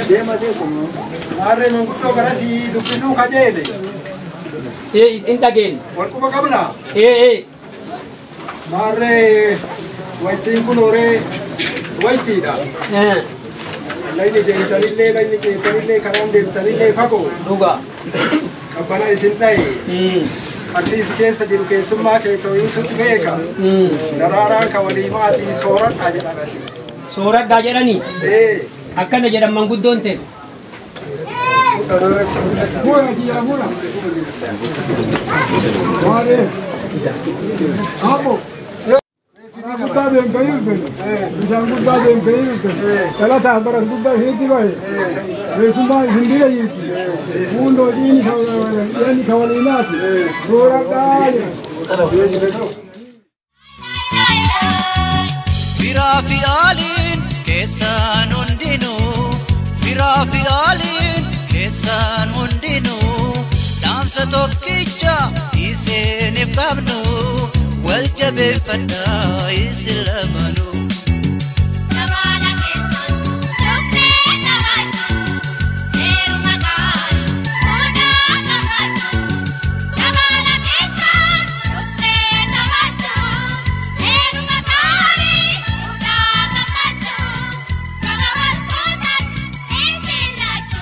Dema desu. Mare mengkudo karasi dukisu kajede. Inta gen. Walku bakamna. Mare waiting kunore waitida. Laini de tanille karam de tanille fago. Duga. Kabana isindai. Arti sikesa jiru ke summa ke to insut meka. Darara ka wali maati sorat aja nagasi. Sorat aja ni. Akan aja manggudon te. Mula dia mula. Mare. Kamu. Kita yang kayu tu. Misal kita yang kayu tu. Kalau tak berat kita henti baik. Semua hindi lagi. Mundo ini kawan ini nanti. Surat kali. Firafi alin kesan undinu. Firafi alin kesan undinu. Damsa tokkicha isenif qabnu. والجبل فدا يسلمنو تبالا كيسن شوفي تباتو غير مكان ودا تباتو تبالا كيسن شوفي تباتو غير مكان ودا تباتو كغوال صوتك انسلاتو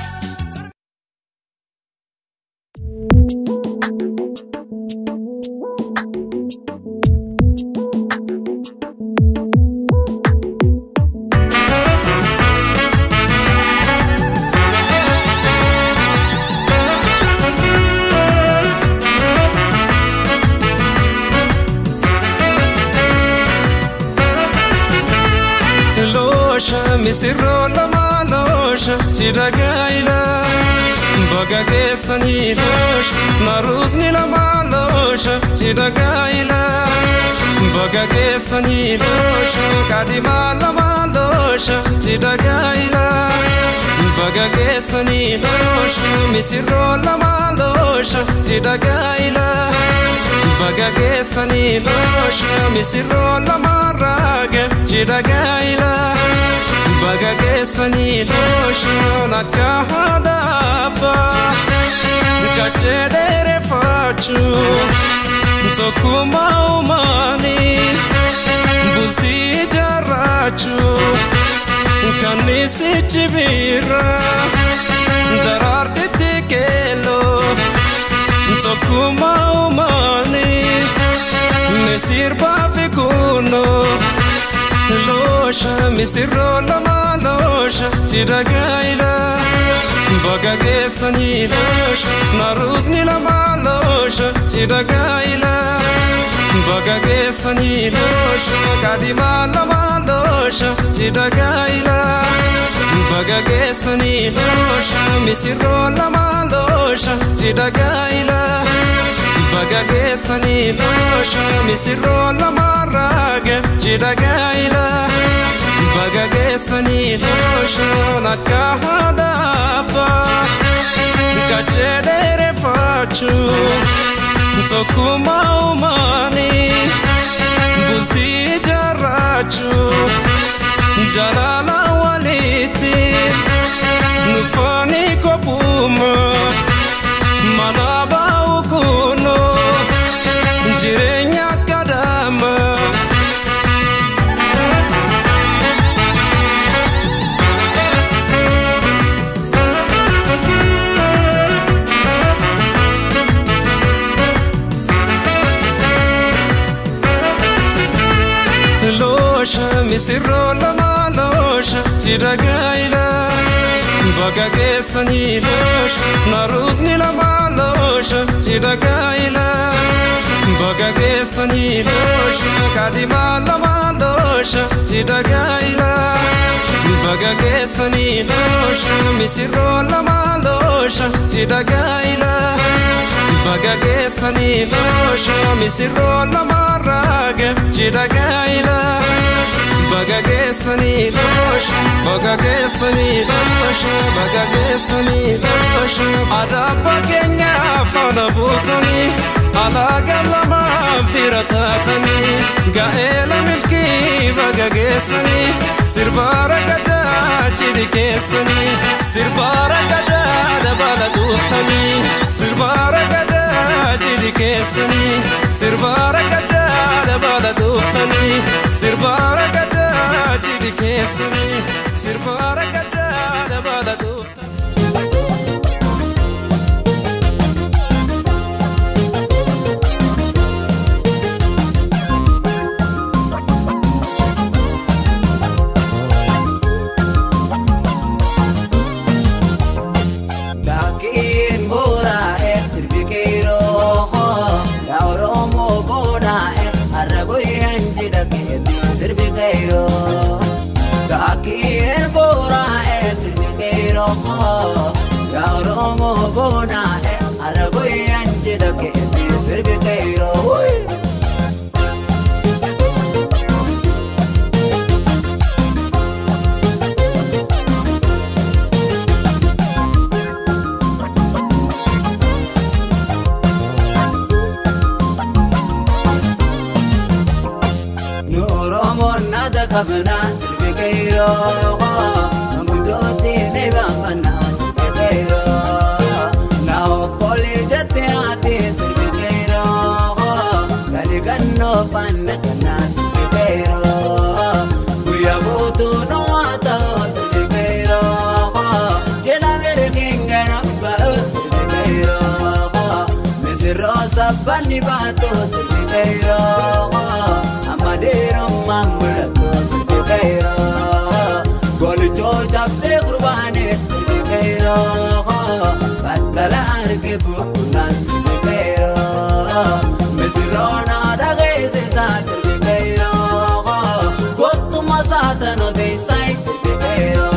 Misirro la malosha chiragaila baga kesani losh naruzni la malosha chiragaila baga kesani losh kadima la malosha chiragaila baga kesani losh misirro la malosha chiragaila baga kesani losh misirro la maraga chiragaila baga kesani lotion akahadaba kachedere fachu tokuma umani bulti jarachu kanisi chibira dararte tikelo tokuma umani nesirba fikuno Losha misirro la malosha chiragaila baga kesani losha naruzni la malosha chiragaila baga kesani losha kadima la malosha chiragaila baga kesani losha misirro la malosha chiragaila baga kesani losha misirro la maraga chiragaila baga kesani losha nakahadaba kachedere fachu tokuma umani bulti jarachu jalala waliti nufani kopuma manaba ukuno jirenya kadama misirro la malosha chiragaila baga kesani losh naruzni la malosha chiragaila baga kesani losh kadima la malosha chiragaila baga kesani losh misirro la malosha chiragaila baga kesani losh misirro la maraga chiragaila baga kesani losh baga kesani losh baga kesani losh adaba kenya fana butani ala galama firatani gaela milki bagagesani sirbara gada chidi kesani sirbara gada dabala duftani sirbara gada chidi kesani sirbara gada dabala duftani sirbara gada chidi kesani sirbara gada dabala duftani Kabna silbikeiro amudoti nebamana silbikeiro nao poli jate ate silbikeiro galiganno panna kana silbikeiro kuya butu no ata silbikeiro jena mere kingana ba silbikeiro misro sabani bato silbikeiro amadero mamula Golcho jabse qurbane silbikeiro batala arkebu nan silbikeiro misrona dagese sa silbikeiro gotu masata no de sai silbikeiro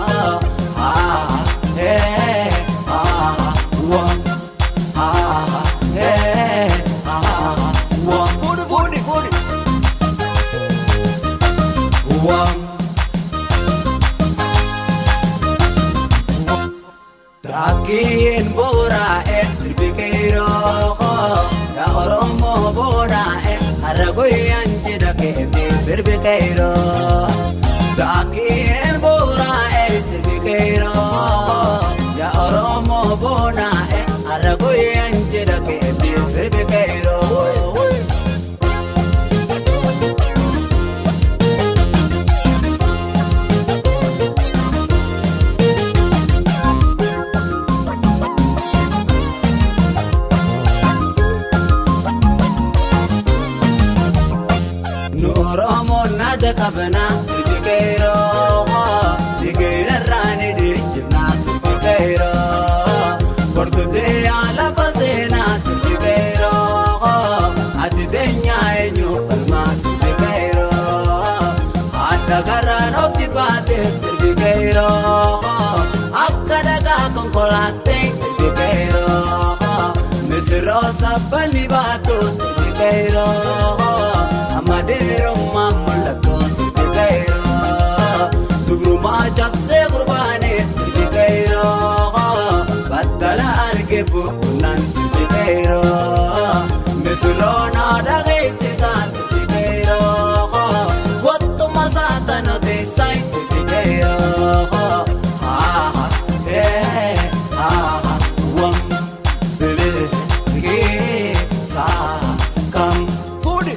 Takin bora silbikeiro ya oromo bora aragoyan chidake silbikeiro Takin bora silbikeiro ya oromo bora aragoyan chidake silbikeiro Kabna silbikeiro digeira rani dijna silbikeiro portude ala pasena silbikeiro adidenya enyo palma silbikeiro adagara no tipate silbikeiro akkadaga konkolate silbikeiro misro sabani bato silbikeiro amadero mamula jabse qurbane silbikeiro batala arkebu nan silbikeiro misrona dagese sa silbikeiro gotu masata no de sai silbikeiro wam bele ge sa kam food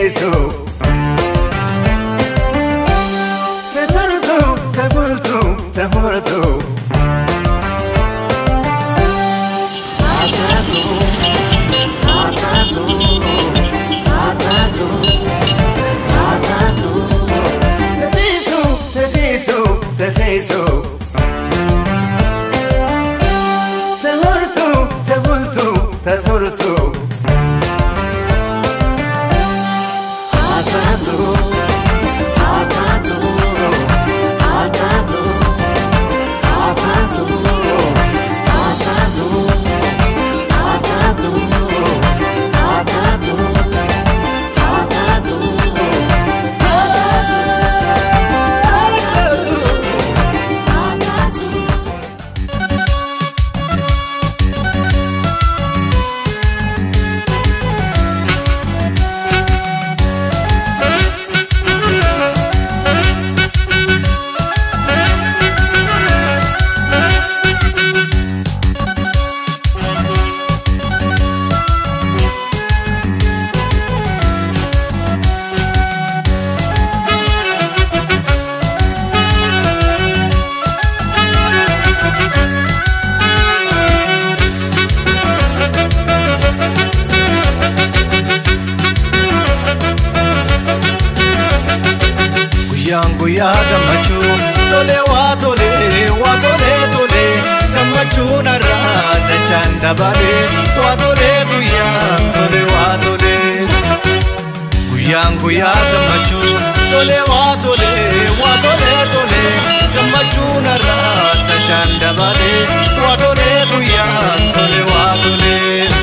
teteso Tetorto, tevolto, tevolto Atato, atato, atato, atato Teteso, teteso, teteso Tevolto, tevolto, tevolto Atato, atato, atato, atato, atato, atato, atato, Guyyaa gammachuu tole waa tole waa tole tole gammachuu narraa dachaan dabalee waa tole guyyaa tole waa tole guyyaa gammachuu tole waa tole waa tole tole gammachuu narraa dachaan dabalee waa tole guyyaa tole waa tole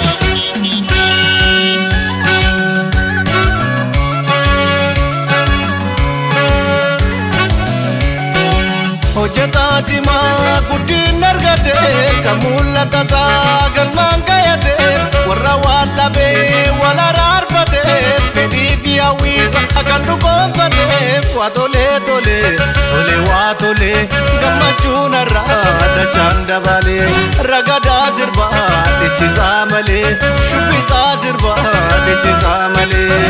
Hojjetaati maa guddin argate kan mul'ata saagal maangayate warra waan labee wal araarfate fedhii fi hawwiisa kan dhugoonfate waa tole tole tole waa tole gammachuun irraa dachaan dabalee ragadaa sirbaa dhichisaa malee shubbisaa sirbaa dhichisaa malee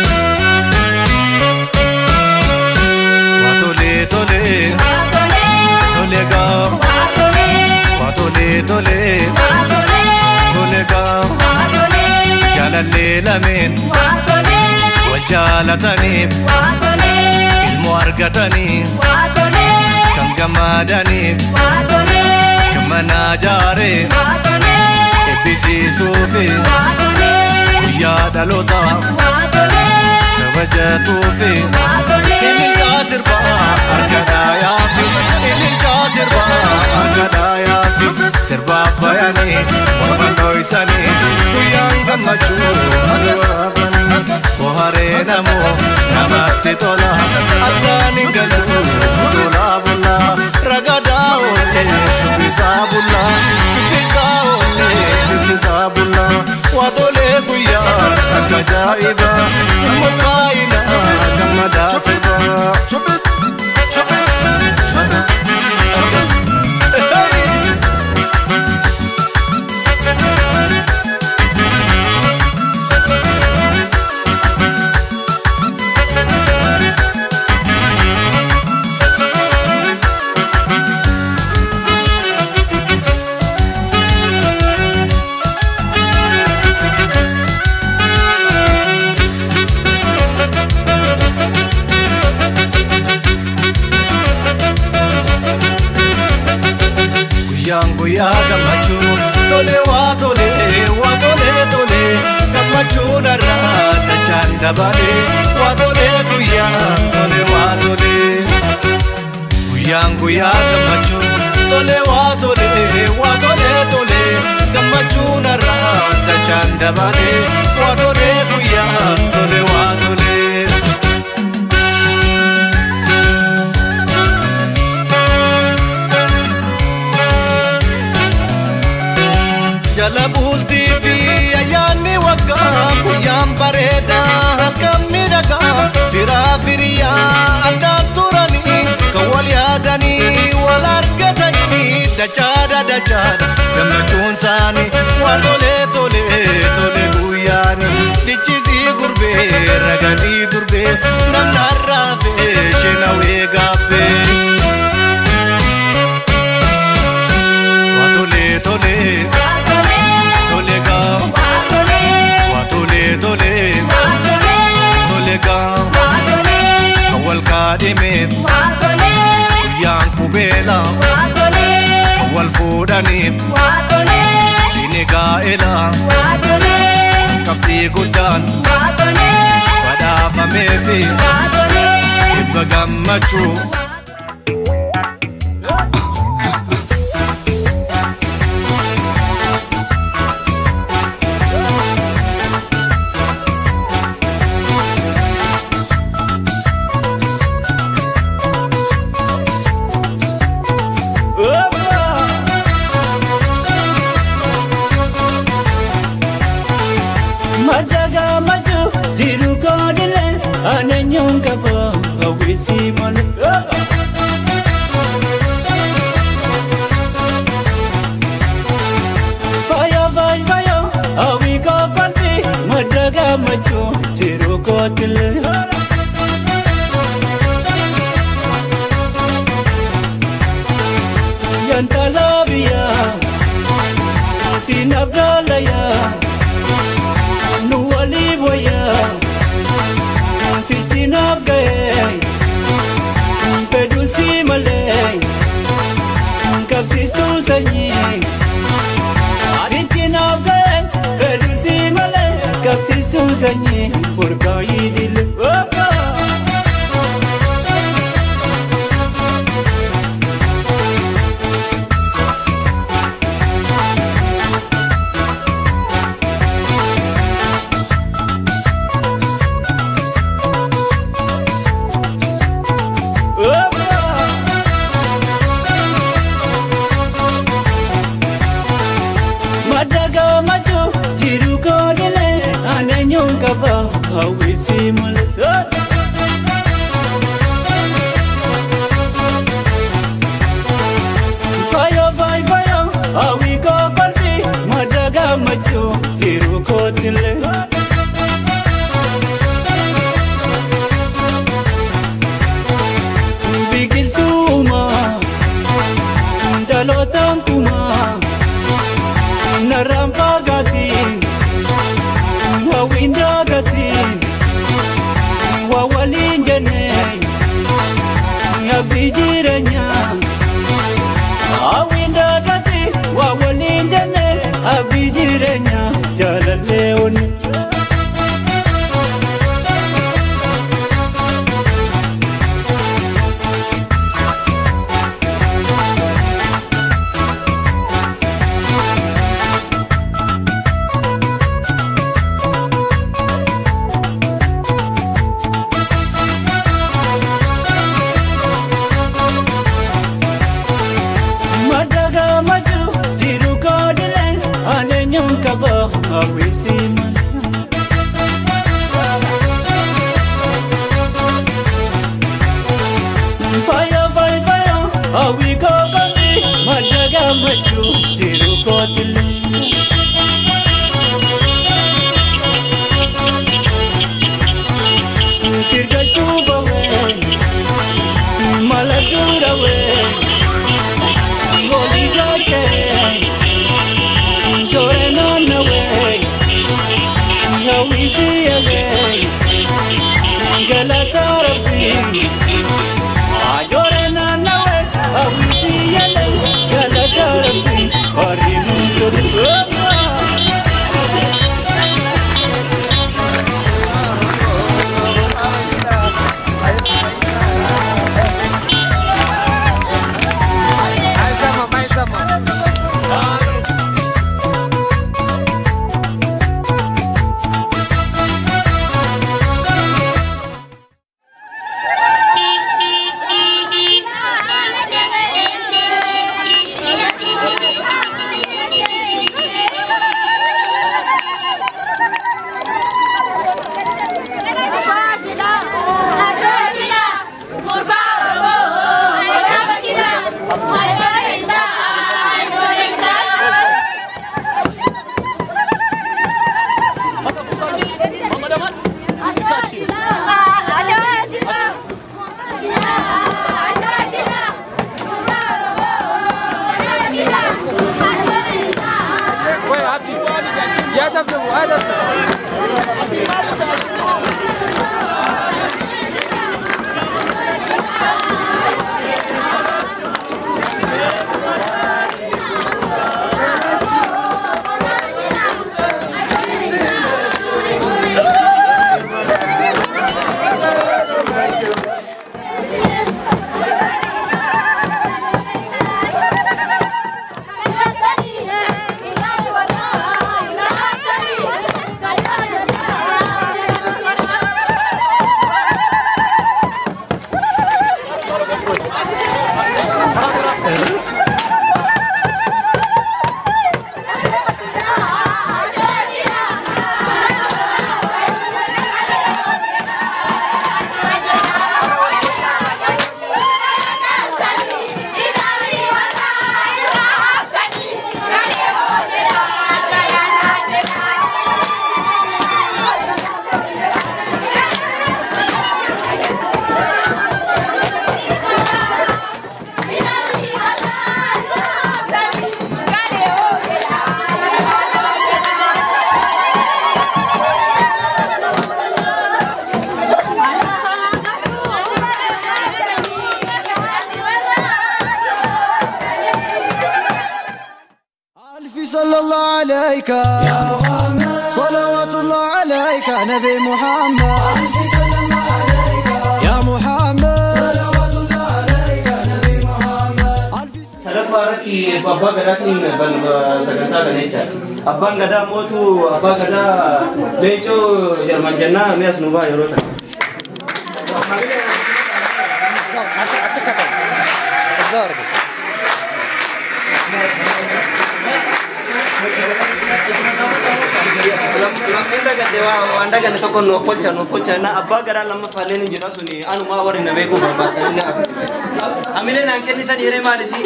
waa tole tole Tole ga, tole tole, tole ga, jalalle lamin, wal jalatani, ilmu argatani, kan gamadani, kamana jare, ebisi sufi, ya dalota, kabaja tufi, ilil jasir ba, argada ya fi. Sirba agada ya fi sirba bayani wama noisani kuyang gammachuu adwagani bohare namo namatti tola adani galu tola bulla ragada ole shubisa bulla bichisa bulla wadole kuya akajaiba mukaina gamada sirba chubit Guyyaa gammachuu tole waa tole waa tole tole gammachuu narraa dachaan dabalee waa tole guyyaa tole waa tole guyyaa gammachuu tole waa tole waa tole tole gammachuu narraa dachaan dabalee waa tole guyyaa tole waa tole Jala bulti fi ayyaanni waggaa guyyaan bareedaa halkan miidhagaa firaa firiyaa addaan turanii kan wal yaadanii wal argatanii dachaadha gammachuun isaanii waan tole tole tole guyyaanii dhichisi gurbee raganii durbee namni arraafee shenawee gaabbee. Waa tolee tolee tolee gaa waa tolee tolee tolee gaa awwal kaadhimeef guyyaan qubeelaa awwal fuudhaniif jini gaa'elaa qabxii guddaan badhaafameefi dhibba gammachuu. صلى الله عليك يا محمد صلوات الله عليك نبي محمد صلى الله عليك يا محمد صلوات الله عليك نبي محمد سلفارتي بابا غداتين بن سكنتا غنيچا ابان غدا موتو ابا غدا ليچو جرمن جنا مياس نوبا يروتا Anda kan dewa, anda kan toko no folcha na abba gara lama faleni jira suni anu ma wari na beko baba tani amile na kenni tan yere ma disi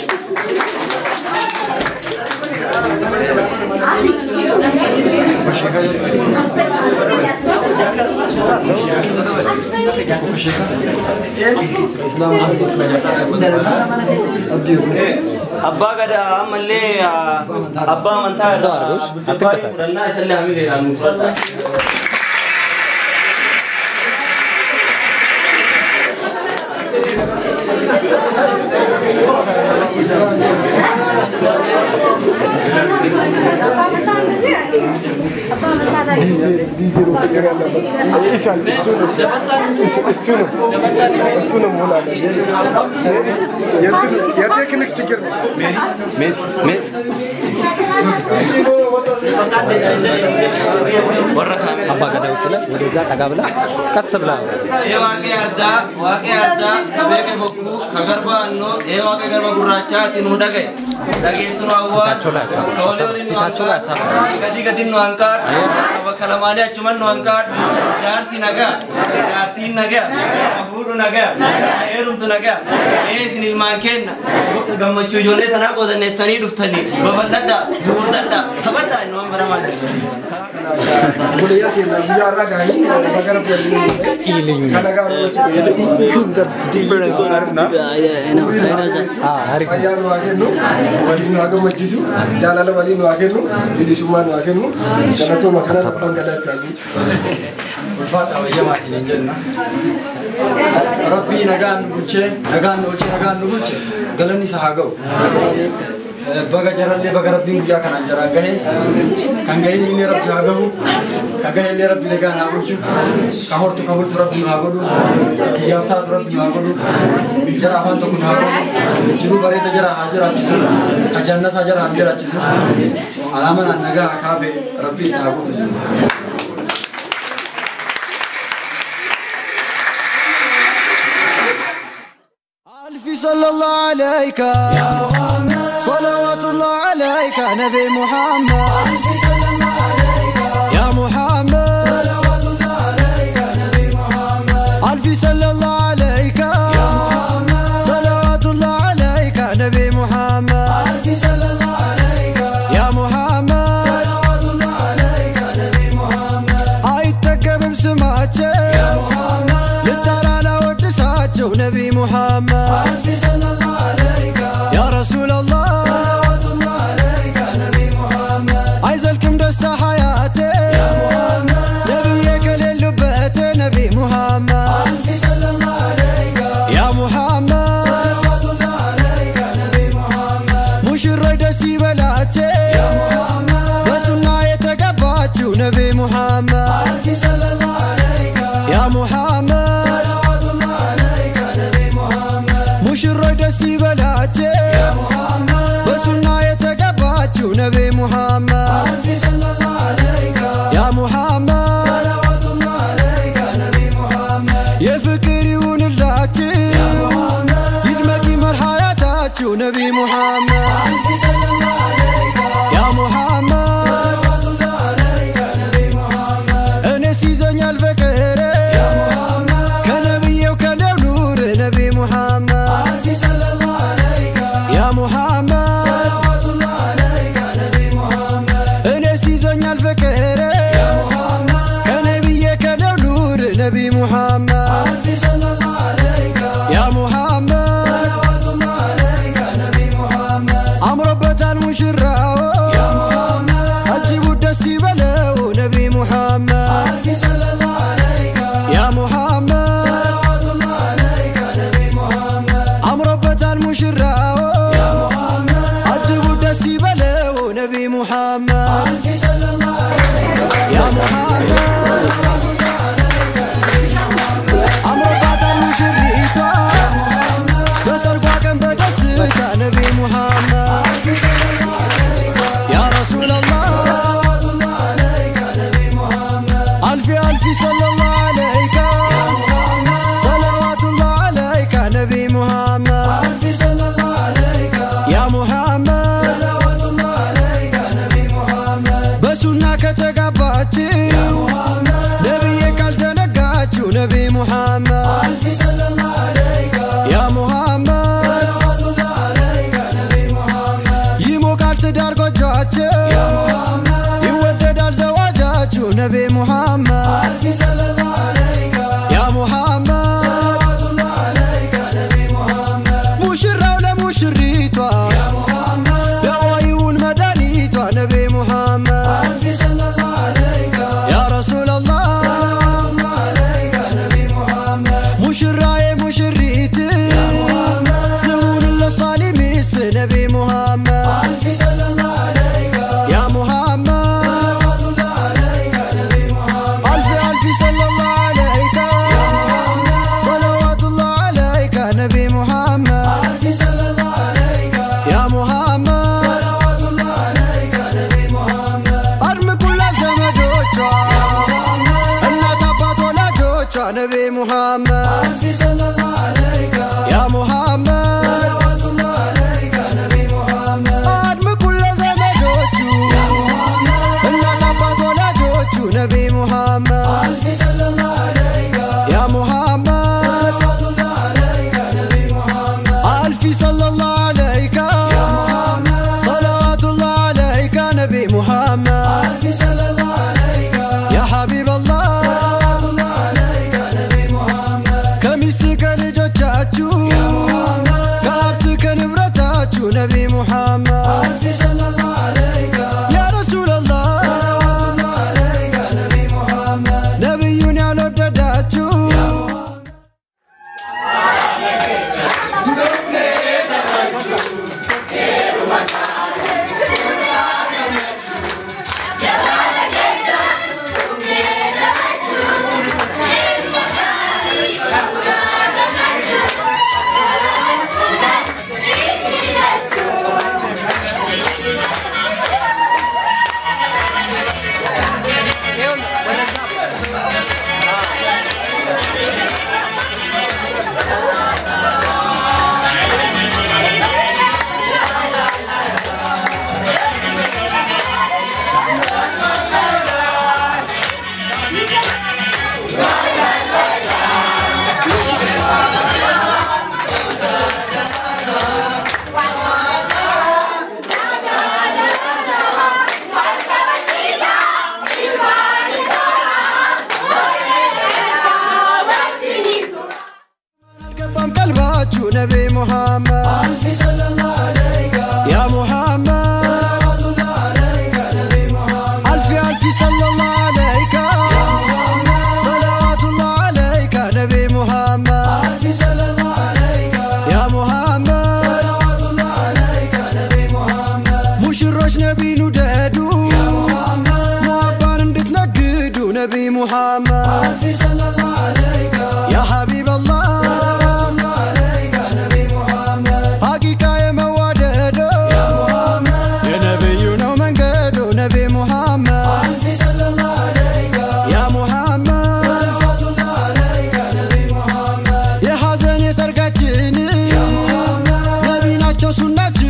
abba gada amalle abba manta abba kurana isalla amile na mufrata Apa kata ucila? Udah tak kabel, kasih belah. Ewake arda, kabeke boku, kagarba anno, ewake garba guracha tinu dage. Dage tinu awat, kawale oli nu angkar, gadi nu angkar, kalamane cuman nu angkar, jar sinaga, jar tin naga, afuru naga, aerum tu naga, sinil maken, gammachu jone thana ko danne tani duftani, babadda, gurdadda, thabadda nu ambaramad. Budaya kita biar raga ini, bagar ini. Karena kalau different na. Hari kaya nu agen nu, wali nu agam majisu, jalan wali nu agen nu, jadi semua nu agen nu. Karena tu makanan apa yang ada tadi. Berfat awalnya masih lenjen na. Rabbi nagan uce, nagan uce. Galani sahagau. Baga jaran le baga Rabbi mulia kana jaran gahe. Kangai ni Rabbi sahagau. Kangai ni Rabbi nagan abucu. Kahor tu Rabbi magodu. Yafta tu Rabbi magodu. Jarahan tu kunago. Juru bare tu jarah hajar acisu. Kajannat hajar acisu. Alaman naga akabe Rabbi magodu. صلى الله عليك يا محمد صلوات الله عليك نبي محمد صلى الله عليك يا محمد صلوات الله عليك نبي محمد ألف صلى الله عليك يا محمد صلوات الله عليك نبي محمد ألف صلى الله عليك يا محمد صلوات الله عليك نبي محمد أيتكب بسمعته يا محمد لترى لو ودساته نبي محمد ألف صلى الله عليك يا رسول الله صلوات الله عليك نبي محمد عايز الكم دست حياتي دسي بلاچه يا محمد بسنا يتقباچو نبي محمد ألف صلى الله عليك يا محمد صلوات الله عليك نبي محمد مشرع دسي بلاچه يا محمد بسنا يتقباچو نبي محمد ألف صلى الله عليك يا محمد صلوات الله عليك نبي محمد يا فكري ونلاچه يا محمد يدمقي مرحياتاچو نبي محمد ألف صلى الله عليك يا محمد صلوات الله عليك نبي محمد أنا سيزني الفكر يا محمد كنبي وكنب نور نبي محمد ألف صلى الله عليك يا محمد صلوات الله عليك نبي محمد أنا سيزني الفكر يا محمد كنبي وكنب نور نبي محمد ألف صلى الله عليك يا محمد صلوات الله عليك نبي محمد عمربة المشرع يا محمد أجيب الدسي بلو نبي محمد ألف صلى الله عليك يا محمد صلوات الله عليك نبي محمد عمربة المشرع يا محمد أجيب الدسي بلو نبي محمد ألف صلى الله عليك يا محمد صلوات الله عليك نبي محمد عمربة المشرع يا محمد بسرقوا كم بدسك نبي محمد ألف صلى الله عليك يا رسول الله صلوات الله عليك نبي محمد ألف ألف صلى الله عليك يا محمد صلوات الله عليك نبي محمد ألف صلى الله عليك يا محمد صلوات الله عليك نبي محمد بسنا كتقباتي يا محمد نبيك الزنقاتي نبي محمد ألف صلى الله عليك يا محمد صلوات الله عليك نبي محمد يموقال تدار قجاتي يا محمد يودد الزواجاتي نبي محمد ألف صلى الله عليك يا محمد صلوات الله عليك نبي محمد مشرع ولا مشريتوا يا محمد دوايون مدانيتوا نبي محمد ألف صلى الله عليك يا رسول الله صلوات الله عليك نبي محمد مشرع مشريتي يا محمد تهون للصالميس نبي محمد ألف صلى الله عليك يا محمد صلوات الله عليك نبي محمد ألف ألف صلى الله عليك يا محمد صلوات الله عليك نبي محمد ألف صلى الله عليك يا محمد صلوات الله عليك نبي محمد أرم كل زمدوچا يا محمد النات أبات ولادوچا نبي محمد ألف صلى الله عليك يا محمد صلوات الله عليك نبي محمد أرم كل زمدوچو يا محمد النات أبات ولادوچو نبي محمد ألف صلى الله عليك يا محمد صلوات الله عليك نبي محمد ألف صلى الله عليك يا محمد صلوات الله عليك نبي محمد ألف صلى الله عليك يا حبيب الله صلوات الله عليك نبي محمد كميسك لجوجاتشو يا محمد كابتك نبرتاتشو نبي محمد ألف صلى الله عليك يا رسول الله صلوات الله عليك نبي محمد نبيون على الدداتشو يا محمد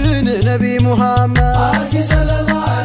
نبي محمد ألف صلى الله عليه